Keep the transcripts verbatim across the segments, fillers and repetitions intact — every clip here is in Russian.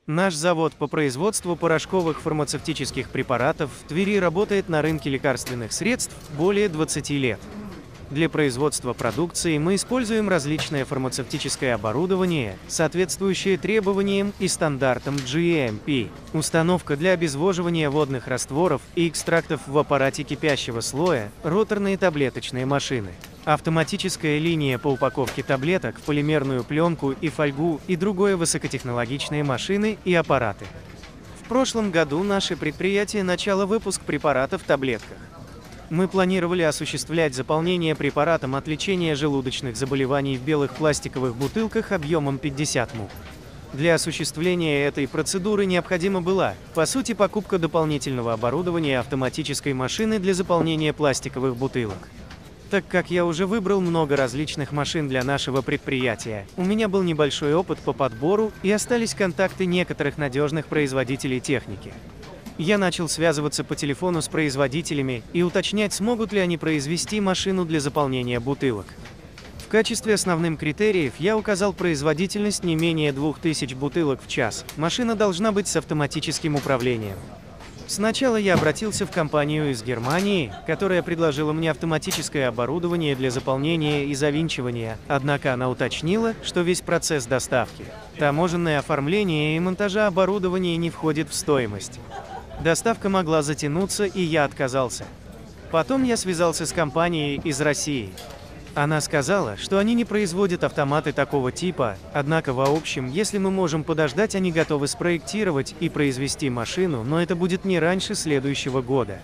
Наш завод по производству порошковых фармацевтических препаратов в Твери работает на рынке лекарственных средств более двадцати лет. Для производства продукции мы используем различное фармацевтическое оборудование, соответствующее требованиям и стандартам джи эм пи. Установка для обезвоживания водных растворов и экстрактов в аппарате кипящего слоя, роторные таблеточные машины. Автоматическая линия по упаковке таблеток в полимерную пленку и фольгу и другое высокотехнологичные машины и аппараты. В прошлом году наше предприятие начало выпуск препаратов в таблетках. Мы планировали осуществлять заполнение препаратом от лечения желудочных заболеваний в белых пластиковых бутылках объемом пятьдесят мл. Для осуществления этой процедуры необходима была, по сути, покупка дополнительного оборудования автоматической машины для заполнения пластиковых бутылок. Так как я уже выбрал много различных машин для нашего предприятия, у меня был небольшой опыт по подбору и остались контакты некоторых надежных производителей техники. Я начал связываться по телефону с производителями и уточнять, смогут ли они произвести машину для заполнения бутылок. В качестве основных критериев я указал производительность не менее двух тысяч бутылок в час. Машина должна быть с автоматическим управлением. Сначала я обратился в компанию из Германии, которая предложила мне автоматическое оборудование для заполнения и завинчивания, однако она уточнила, что весь процесс доставки, таможенное оформление и монтажа оборудования не входит в стоимость. Доставка могла затянуться, и я отказался. Потом я связался с компанией из России. Она сказала, что они не производят автоматы такого типа, однако в общем, если мы можем подождать, они готовы спроектировать и произвести машину, но это будет не раньше следующего года.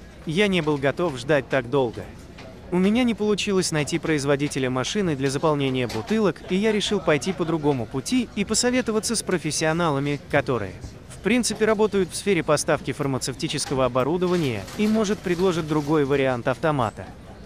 Я не был готов ждать так долго. У меня не получилось найти производителя машины для заполнения бутылок, и я решил пойти по другому пути и посоветоваться с профессионалами, которые, в принципе, работают в сфере поставки фармацевтического оборудования и, может, предложат другой вариант автомата.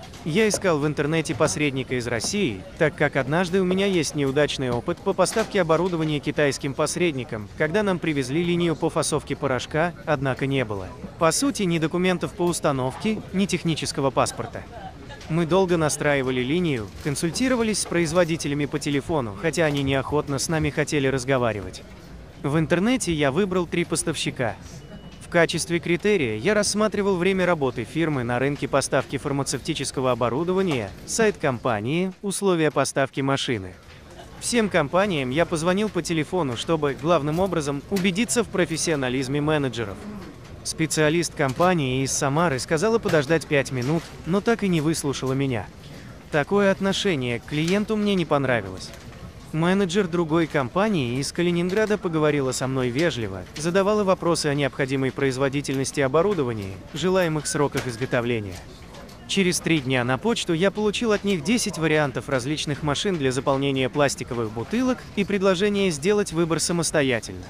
Я искал в интернете посредника из России, так как однажды у меня есть неудачный опыт по поставке оборудования китайским посредникам, когда нам привезли линию по фасовке порошка, однако не было, по сути, ни документов по установке, ни технического паспорта. Мы долго настраивали линию, консультировались с производителями по телефону, хотя они неохотно с нами хотели разговаривать. В интернете я выбрал три поставщика. В качестве критерия я рассматривал время работы фирмы на рынке поставки фармацевтического оборудования, сайт компании, условия поставки машины. Всем компаниям я позвонил по телефону, чтобы, главным образом, убедиться в профессионализме менеджеров. Специалист компании из Самары сказала подождать пять минут, но так и не выслушала меня. Такое отношение к клиенту мне не понравилось. Менеджер другой компании из Калининграда поговорила со мной вежливо, задавала вопросы о необходимой производительности оборудования, желаемых сроках изготовления. Через три дня на почту я получил от них десять вариантов различных машин для заполнения пластиковых бутылок и предложение сделать выбор самостоятельно.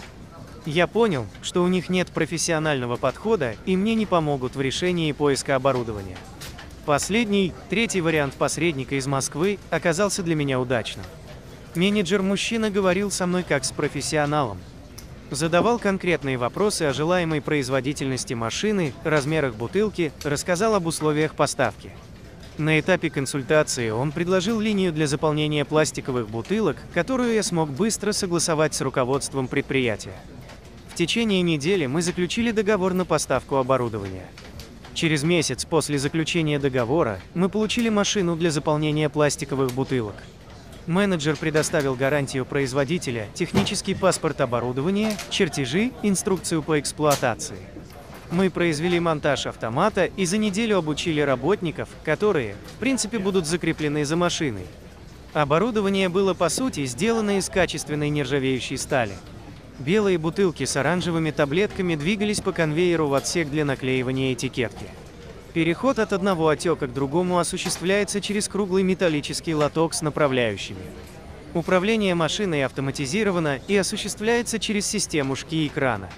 Я понял, что у них нет профессионального подхода и мне не помогут в решении поиска оборудования. Последний, третий вариант посредника из Москвы, оказался для меня удачным. Менеджер-мужчина говорил со мной как с профессионалом. Задавал конкретные вопросы о желаемой производительности машины, размерах бутылки, рассказал об условиях поставки. На этапе консультации он предложил линию для заполнения пластиковых бутылок, которую я смог быстро согласовать с руководством предприятия. В течение недели мы заключили договор на поставку оборудования. Через месяц после заключения договора мы получили машину для заполнения пластиковых бутылок. Менеджер предоставил гарантию производителя, технический паспорт оборудования, чертежи, инструкцию по эксплуатации. Мы произвели монтаж автомата и за неделю обучили работников, которые, в принципе, будут закреплены за машиной. Оборудование было, по сути, сделано из качественной нержавеющей стали. Белые бутылки с оранжевыми таблетками двигались по конвейеру в отсек для наклеивания этикетки. Переход от одного отека к другому осуществляется через круглый металлический лоток с направляющими. Управление машиной автоматизировано и осуществляется через систему ШКИ-экрана.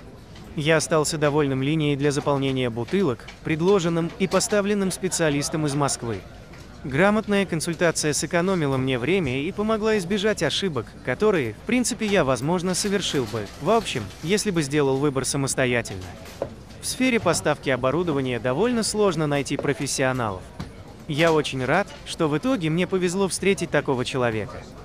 Я остался довольным линией для заполнения бутылок, предложенным и поставленным специалистом из Москвы. Грамотная консультация сэкономила мне время и помогла избежать ошибок, которые, в принципе, я, возможно, совершил бы, в общем, если бы сделал выбор самостоятельно. В сфере поставки оборудования довольно сложно найти профессионалов. Я очень рад, что в итоге мне повезло встретить такого человека.